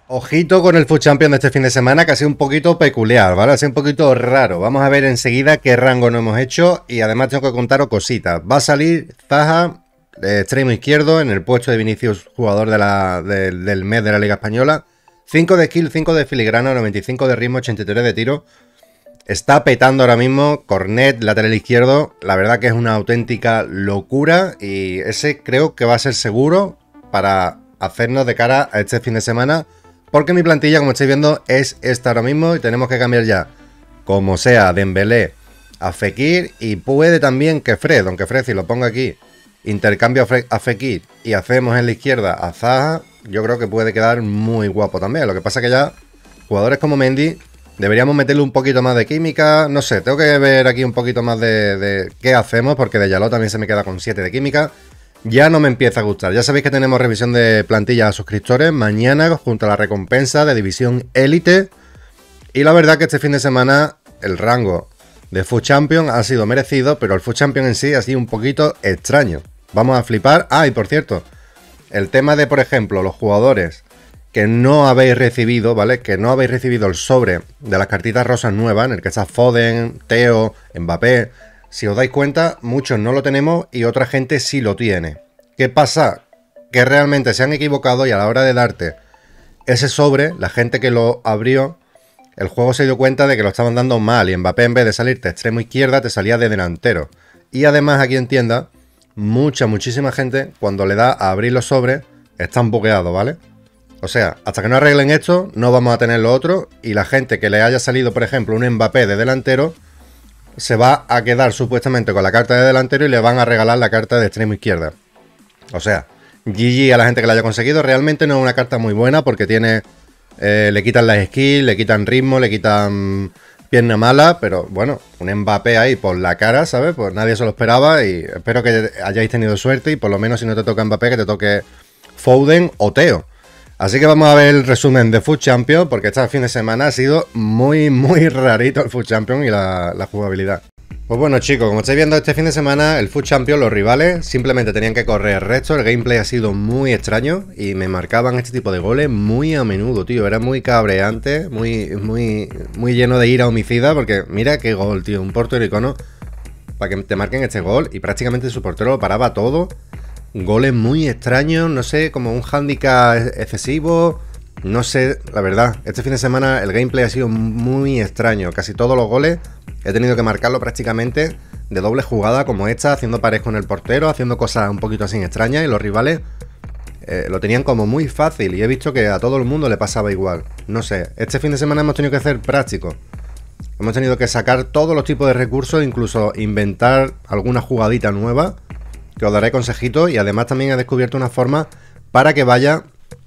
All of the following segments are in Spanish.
Ojito con el Food Champion de este fin de semana, que ha sido un poquito peculiar, ¿vale? Ha sido un poquito raro. Vamos a ver enseguida qué rango no hemos hecho y además tengo que contaros cositas. Va a salir Zaha, extremo izquierdo, en el puesto de Vinicius, jugador del mes de la Liga Española. 5 de skill, 5 de filigrana, 95 de ritmo, 83 de tiro. Está petando ahora mismo. Cornet, lateral izquierdo. La verdad que es una auténtica locura y ese creo que va a ser seguro para hacernos de cara a este fin de semana. Porque mi plantilla, como estáis viendo, es esta ahora mismo y tenemos que cambiar ya, como sea, Dembélé a Fekir y puede también que Fred, aunque Fred, si lo pongo aquí, intercambio a Fekir y hacemos en la izquierda a Zaha, yo creo que puede quedar muy guapo también. Lo que pasa que ya, jugadores como Mendy, deberíamos meterle un poquito más de química, no sé, tengo que ver aquí un poquito más de qué hacemos, porque de Yaló también se me queda con 7 de química. Ya no me empieza a gustar. Ya sabéis que tenemos revisión de plantilla a suscriptores mañana junto a la recompensa de División Élite. Y la verdad que este fin de semana el rango de Food Champion ha sido merecido, pero el Food Champion en sí ha sido un poquito extraño. Vamos a flipar. Ah, y por cierto, el tema de, por ejemplo, los jugadores que no habéis recibido, ¿vale? Que no habéis recibido el sobre de las cartitas rosas nuevas, en el que está Foden, Theo, Mbappé. Si os dais cuenta, muchos no lo tenemos y otra gente sí lo tiene. ¿Qué pasa? Que realmente se han equivocado y a la hora de darte ese sobre, la gente que lo abrió, el juego se dio cuenta de que lo estaban dando mal y Mbappé en vez de salirte extremo izquierda te salía de delantero. Y además aquí en tienda, muchísima gente cuando le da a abrir los sobres están bugueados, ¿vale? O sea, hasta que no arreglen esto no vamos a tener lo otro y la gente que le haya salido, por ejemplo, un Mbappé de delantero se va a quedar supuestamente con la carta de delantero y le van a regalar la carta de extremo izquierda. O sea, GG a la gente que la haya conseguido. Realmente no es una carta muy buena porque tiene... le quitan las skills, le quitan ritmo, le quitan pierna mala, pero bueno, un Mbappé ahí por la cara, ¿sabes? Pues nadie se lo esperaba y espero que hayáis tenido suerte y por lo menos si no te toca Mbappé que te toque Foden o Theo. Así que vamos a ver el resumen de Food Champion, porque este fin de semana ha sido muy rarito el Food Champion y la jugabilidad. Pues bueno chicos, como estáis viendo este fin de semana, el Food Champion, los rivales simplemente tenían que correr recto, el gameplay ha sido muy extraño y me marcaban este tipo de goles muy a menudo, tío, era muy cabreante, muy lleno de ira homicida, porque mira qué gol, tío, un portero icono para que te marquen este gol y prácticamente su portero lo paraba todo. Goles muy extraños, no sé, como un handicap excesivo, no sé, la verdad. Este fin de semana el gameplay ha sido muy extraño. Casi todos los goles he tenido que marcarlo prácticamente de doble jugada como esta, haciendo pares con el portero, haciendo cosas un poquito así extrañas y los rivales lo tenían como muy fácil y he visto que a todo el mundo le pasaba igual. No sé, este fin de semana hemos tenido que hacer práctico. Hemos tenido que sacar todos los tipos de recursos, incluso inventar alguna jugadita nueva que os daré consejitos y además también he descubierto una forma para que vaya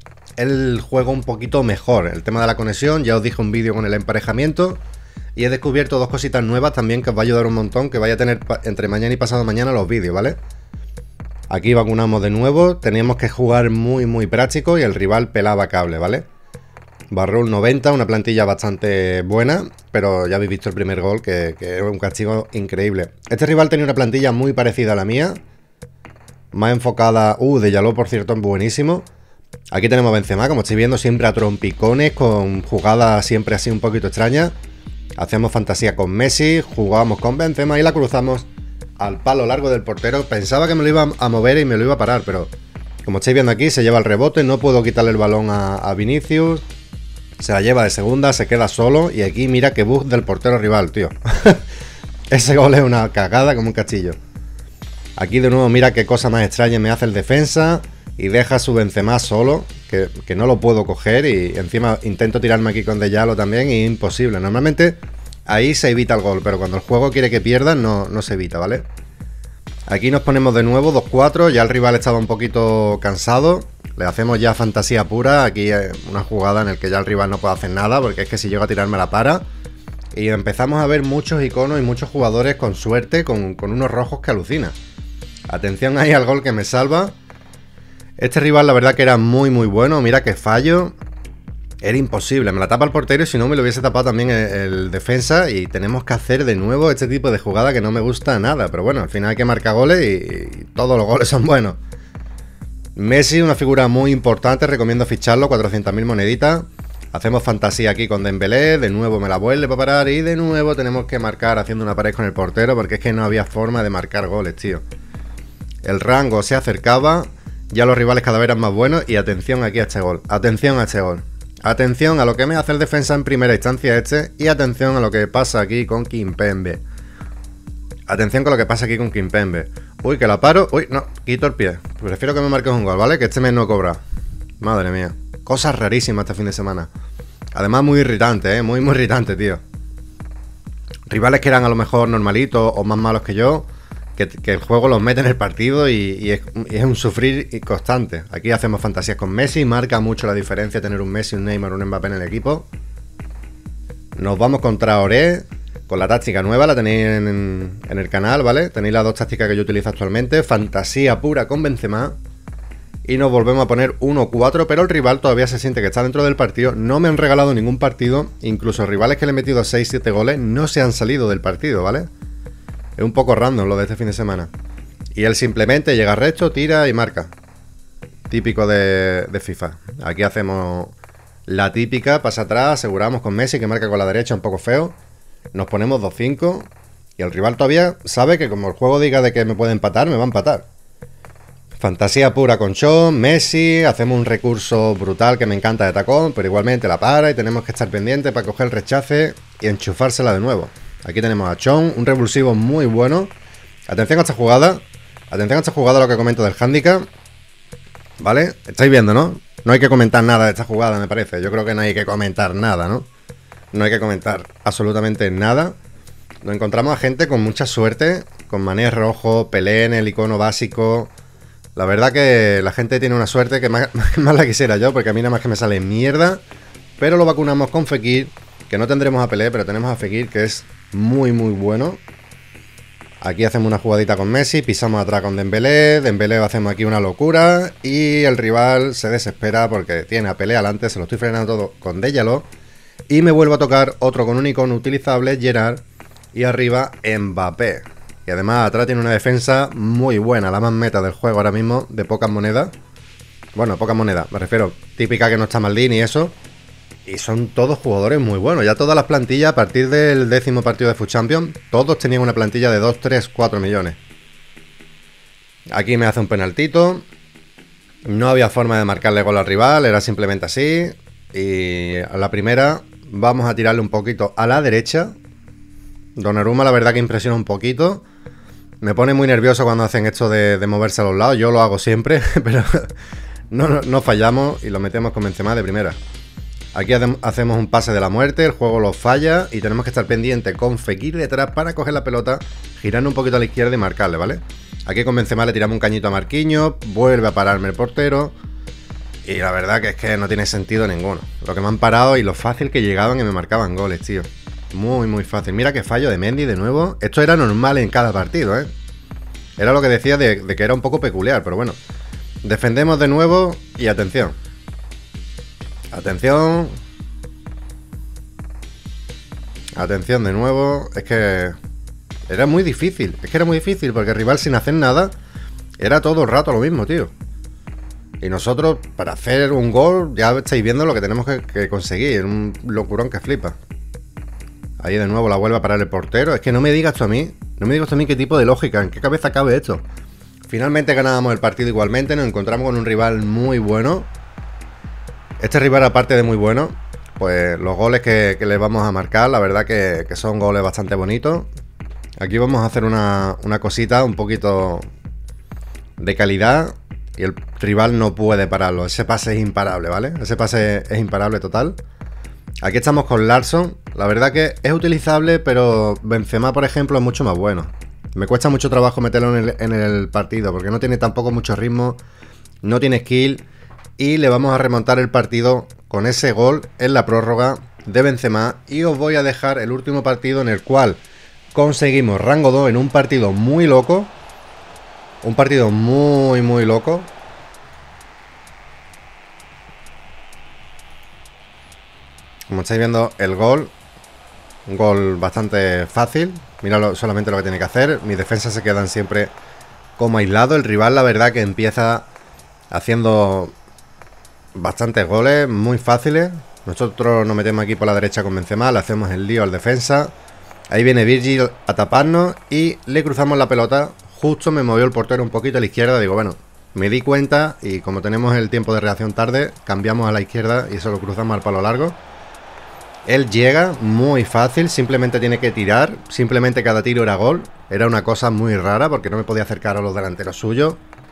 el juego un poquito mejor. El tema de la conexión, ya os dije un vídeo con el emparejamiento y he descubierto dos cositas nuevas también que os va a ayudar un montón, que vaya a tener entre mañana y pasado mañana los vídeos, ¿vale? Aquí vacunamos de nuevo, teníamos que jugar muy práctico y el rival pelaba cable, ¿vale? Barró un 90, una plantilla bastante buena, pero ya habéis visto el primer gol que es un castigo increíble. Este rival tenía una plantilla muy parecida a la mía, más enfocada... de Yaló, por cierto, es buenísimo. Aquí tenemos a Benzema, como estáis viendo, siempre a trompicones, con jugadas siempre así un poquito extrañas. Hacemos fantasía con Messi, jugamos con Benzema y la cruzamos al palo largo del portero. Pensaba que me lo iba a mover y me lo iba a parar, pero como estáis viendo aquí, se lleva el rebote, no puedo quitarle el balón a Vinicius. Se la lleva de segunda, se queda solo y aquí mira que bug del portero rival, tío. Ese gol es una cagada como un castillo. Aquí de nuevo mira qué cosa más extraña me hace el defensa y deja a su Benzema solo, que no lo puedo coger y encima intento tirarme aquí con De Yalo también y imposible. Normalmente ahí se evita el gol, pero cuando el juego quiere que pierda no se evita, ¿vale? Aquí nos ponemos de nuevo 2-4, ya el rival estaba un poquito cansado, le hacemos ya fantasía pura, aquí una jugada en la que ya el rival no puede hacer nada, porque es que si llega a tirarme la para. Y empezamos a ver muchos iconos y muchos jugadores con suerte, con unos rojos que alucina. Atención ahí al gol que me salva. Este rival la verdad que era muy bueno. Mira que fallo. Era imposible. Me la tapa el portero y si no me lo hubiese tapado también el defensa. Y tenemos que hacer de nuevo este tipo de jugada que no me gusta nada. Pero bueno, al final hay que marcar goles y todos los goles son buenos. Messi, una figura muy importante, recomiendo ficharlo, 400.000 moneditas. Hacemos fantasía aquí con Dembélé, de nuevo me la vuelve para parar y de nuevo tenemos que marcar haciendo una pared con el portero porque es que no había forma de marcar goles, tío. El rango se acercaba, ya los rivales cada vez eran más buenos y atención aquí a este gol, atención a este gol. Atención a lo que me hace el defensa en primera instancia y atención a lo que pasa aquí con Kimpembe. Atención con lo que pasa aquí con Kimpembe. Uy, que la paro. Uy, no, quito el pie. Prefiero que me marques un gol, ¿vale? Que este mes no cobra. Madre mía. Cosas rarísimas este fin de semana. Además muy irritante, muy irritante, tío. Rivales que eran a lo mejor normalitos o más malos que yo, que el juego los mete en el partido y es un sufrir constante. Aquí hacemos fantasías con Messi. Marca mucho la diferencia tener un Messi, un Neymar, un Mbappé en el equipo. Nos vamos contra Oré con la táctica nueva, la tenéis en el canal, ¿vale? Tenéis las dos tácticas que yo utilizo actualmente. Fantasía pura con Benzema. Y nos volvemos a poner 1-4, pero el rival todavía se siente que está dentro del partido. No me han regalado ningún partido. Incluso rivales que le he metido 6-7 goles no se han salido del partido, ¿vale? Es un poco random lo de este fin de semana. Y él simplemente llega recto, tira y marca. Típico de FIFA. Aquí hacemos la típica, pasa atrás, aseguramos con Messi que marca con la derecha un poco feo. Nos ponemos 2-5 y el rival todavía sabe que como el juego diga de que me puede empatar, me va a empatar. Fantasía pura con Sean, Messi, hacemos un recurso brutal que me encanta de tacón, pero igualmente la para y tenemos que estar pendientes para coger el rechace y enchufársela de nuevo. Aquí tenemos a Chon, un revulsivo muy bueno. Atención a esta jugada, lo que comento del handicap. ¿Vale? Estáis viendo, ¿no? No hay que comentar nada de esta jugada, me parece. Yo creo que no hay que comentar nada, ¿no? No hay que comentar absolutamente nada. Nos encontramos a gente con mucha suerte, con Mané rojo, Pelé en el icono básico. La verdad que la gente tiene una suerte que más la quisiera yo, porque a mí nada más que me sale mierda. Pero lo vacunamos con Fekir, que no tendremos a Pelé, pero tenemos a Fekir, que es muy bueno. Aquí hacemos una jugadita con Messi, pisamos atrás con Dembélé, hacemos aquí una locura y el rival se desespera porque tiene a Pelé adelante, se lo estoy frenando todo con Déjalo. Y me vuelvo a tocar otro con un icono utilizable, Gerard, y arriba Mbappé. Y además atrás tiene una defensa muy buena, la más meta del juego ahora mismo, de pocas monedas. Bueno, pocas monedas, me refiero, típica que no está Maldini y eso. Y son todos jugadores muy buenos. Ya todas las plantillas, a partir del 10º partido de FUT Champions, todos tenían una plantilla de 2, 3, 4 millones. Aquí me hace un penaltito. No había forma de marcarle gol al rival, era simplemente así. Y a la primera vamos a tirarle un poquito a la derecha. Donnarumma la verdad que impresiona un poquito. Me pone muy nervioso cuando hacen esto de moverse a los lados. Yo lo hago siempre, pero no fallamos y lo metemos con Benzema de primera. Aquí hacemos un pase de la muerte, el juego lo falla y tenemos que estar pendientes con Fekir detrás para coger la pelota, girando un poquito a la izquierda y marcarle, ¿vale? Aquí con Benzema le tiramos un cañito a Marquinhos, vuelve a pararme el portero y la verdad que es que no tiene sentido ninguno. Lo que me han parado y lo fácil que llegaban y me marcaban goles, tío. Muy fácil. Mira que fallo de Mendy de nuevo. Esto era normal en cada partido, ¿eh? Era lo que decía de que era un poco peculiar, pero bueno. Defendemos de nuevo y atención. Atención. Atención de nuevo. Es que era muy difícil. Es que era muy difícil porque el rival sin hacer nada era todo el rato lo mismo, tío. Y nosotros para hacer un gol ya estáis viendo lo que tenemos que conseguir. Un locurón que flipa. Ahí de nuevo la vuelve a parar el portero. Es que no me digas tú a mí. No me digas tú a mí qué tipo de lógica, en qué cabeza cabe esto. Finalmente ganábamos el partido igualmente. Nos encontramos con un rival muy bueno. Este rival, aparte de muy bueno, pues los goles que le vamos a marcar, la verdad que son goles bastante bonitos. Aquí vamos a hacer una cosita un poquito de calidad. Y el rival no puede pararlo. Ese pase es imparable, ¿vale? Ese pase es imparable total. Aquí estamos con Larsson. La verdad que es utilizable, pero Benzema, por ejemplo, es mucho más bueno. Me cuesta mucho trabajo meterlo en el partido, porque no tiene tampoco mucho ritmo, no tiene skill, y le vamos a remontar el partido con ese gol en la prórroga de Benzema. Y os voy a dejar el último partido en el cual conseguimos rango 2 en un partido muy loco. Un partido muy loco. Como estáis viendo, el gol, un gol bastante fácil. Mira solamente lo que tiene que hacer. Mis defensas se quedan siempre como aislados. El rival, la verdad, que empieza haciendo bastantes goles, muy fáciles. Nosotros nos metemos aquí por la derecha con Benzema, le hacemos el lío al defensa. Ahí viene Virgil a taparnos y le cruzamos la pelota. Justo me movió el portero un poquito a la izquierda. Digo, bueno, me di cuenta y como tenemos el tiempo de reacción tarde, cambiamos a la izquierda y eso lo cruzamos al palo largo. Él llega muy fácil, simplemente tiene que tirar. Simplemente cada tiro era gol. Era una cosa muy rara porque no me podía acercar a los delanteros suyos.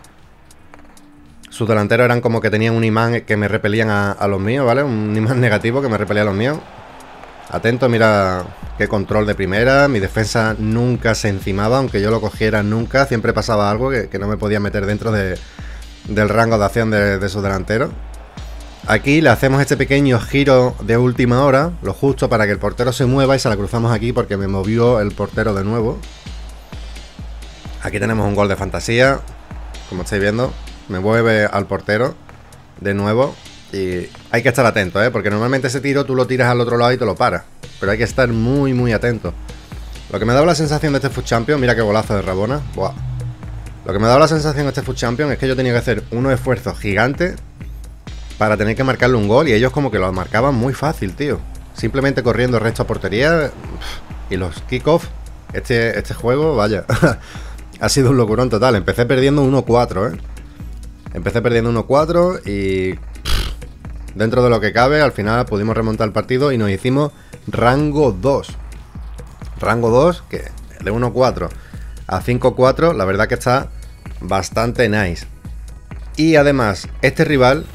Sus delanteros eran como que tenían un imán que me repelían a los míos, ¿vale? Un imán negativo que me repelía a los míos. Atento, mira qué control de primera. Mi defensa nunca se encimaba, aunque yo lo cogiera nunca. Siempre pasaba algo que no me podía meter dentro del rango de acción de sus delanteros. Aquí le hacemos este pequeño giro de última hora, lo justo para que el portero se mueva y se la cruzamos aquí porque me movió el portero de nuevo. Aquí tenemos un gol de fantasía, como estáis viendo. Me mueve al portero de nuevo y hay que estar atento, porque normalmente ese tiro tú lo tiras al otro lado y te lo paras, pero hay que estar muy muy atento. Lo que me daba la sensación de este FUT Champions, mira qué golazo de Rabona. Buah. Lo que me daba la sensación de este FUT Champions es que yo tenía que hacer unos esfuerzos gigantes para tener que marcarle un gol y ellos como que lo marcaban muy fácil, tío. Simplemente corriendo recto a portería y los kickoffs. Este juego, vaya, ha sido un locurón total. Empecé perdiendo 1-4, Empecé perdiendo 1-4 y dentro de lo que cabe, al final pudimos remontar el partido y nos hicimos rango 2. Rango 2, que de 1-4 a 5-4, la verdad que está bastante nice. Y además, este rival,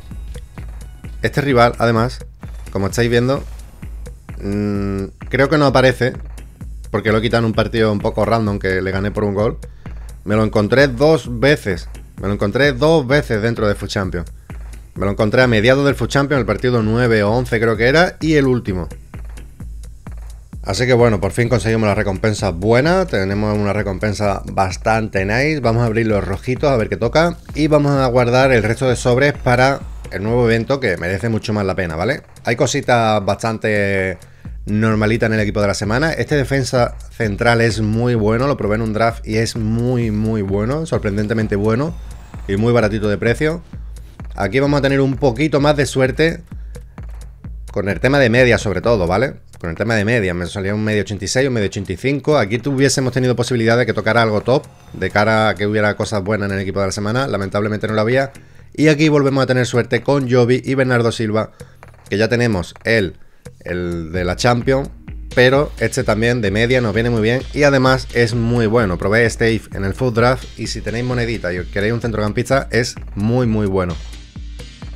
además, como estáis viendo, creo que no aparece, porque lo he quitado en un partido un poco random que le gané por un gol. Me lo encontré dos veces. Me lo encontré dos veces dentro de FUT Champions. Me lo encontré a mediados del FUT Champions, el partido 9 o 11 creo que era, y el último. Así que bueno, por fin conseguimos la recompensa buena. Tenemos una recompensa bastante nice. Vamos a abrir los rojitos a ver qué toca. Y vamos a guardar el resto de sobres para el nuevo evento que merece mucho más la pena, ¿vale? Hay cositas bastante normalitas en el equipo de la semana. Este defensa central es muy bueno. Lo probé en un draft y es muy muy bueno. Sorprendentemente bueno. Y muy baratito de precio. Aquí vamos a tener un poquito más de suerte con el tema de media sobre todo, ¿vale? Con el tema de media, me salía un medio 86, un medio 85. Aquí tuviésemos tenido posibilidad de que tocara algo top, de cara a que hubiera cosas buenas en el equipo de la semana. Lamentablemente no lo había. Y aquí volvemos a tener suerte con Jovi y Bernardo Silva, que ya tenemos el de la Champions, pero este también de media nos viene muy bien y además es muy bueno. Probé Stave en el FUT Draft y si tenéis monedita y queréis un centrocampista es muy muy bueno.